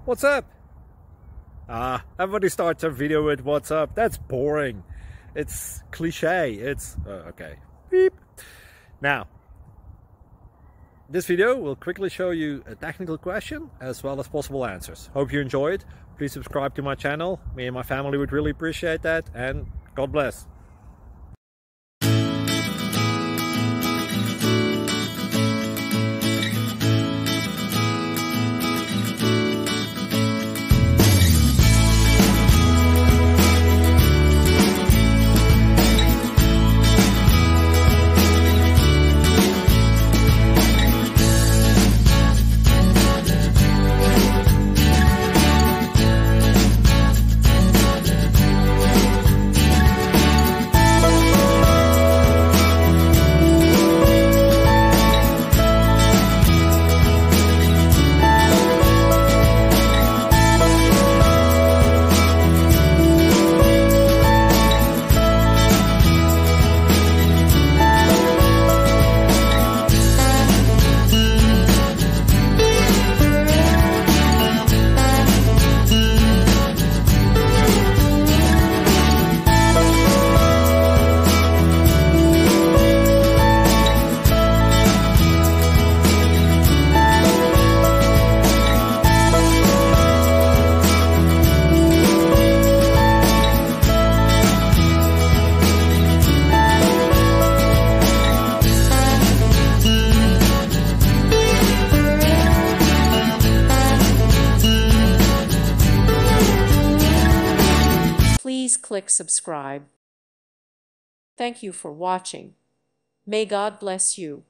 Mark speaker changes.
Speaker 1: What's up? Everybody starts a video with what's up. That's boring. It's cliche. It's okay. Beep. Now, this video will quickly show you a technical question as well as possible answers. Hope you enjoyed. Please subscribe to my channel. Me and my family would really appreciate that, and God bless.
Speaker 2: Please click subscribe. Thank you for watching. May God bless you.